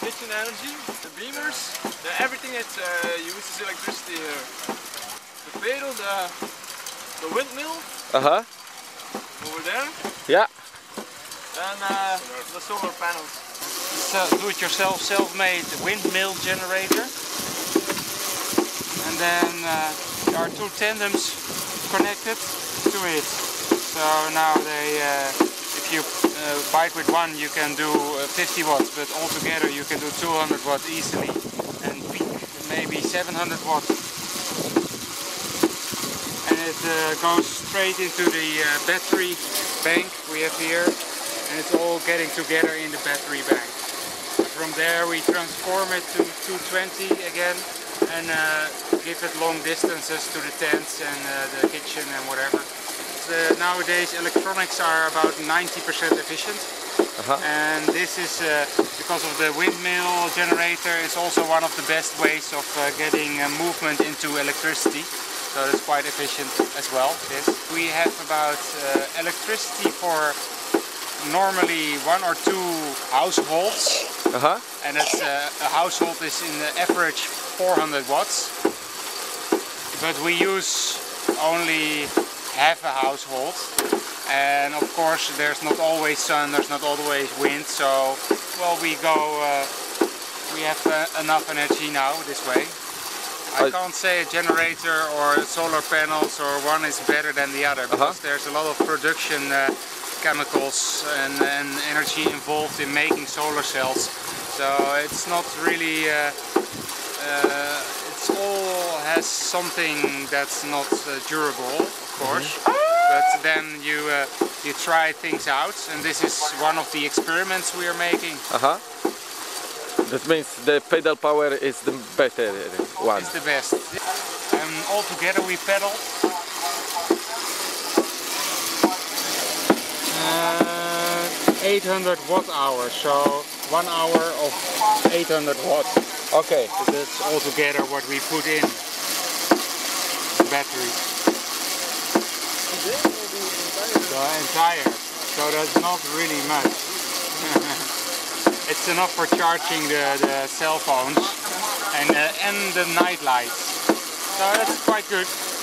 kitchen energy. The beamers, everything that uses electricity here. The pedal, the windmill. Over there. Yeah. And the solar panels. It's a do-it-yourself, self-made windmill generator. And then there are two tandems connected to it. So now if you bike with one, you can do 50 watts, but altogether you can do 200 watts easily, and peak maybe 700 watts. And it goes straight into the battery bank we have here, and it's all getting together in the battery bank. From there we transform it to 220 again and give it long distances to the tents and the kitchen and whatever. Nowadays electronics are about 90% efficient, and this is because of the windmill generator. It's also one of the best ways of getting movement into electricity, so it's quite efficient as well. This. We have about electricity for normally 1 or 2 households, and it's, a household is in the average 400 watts, but we use only half a household, and of course there's not always sun, there's not always wind, so well we have enough energy now this way. I can't say a generator or solar panels or one is better than the other, because there's a lot of production chemicals and energy involved in making solar cells, so it's not really it's all has something that's not durable, of course, but then you try things out, and this is one of the experiments we are making. That means the pedal power is the better one. It's the best. And all together we pedal 800 watt hours, so 1 hour of 800 watts. Okay. So that's all together what we put in the battery. The entire. So that's not really much. It's enough for charging the cell phones and the night lights. So that's quite good.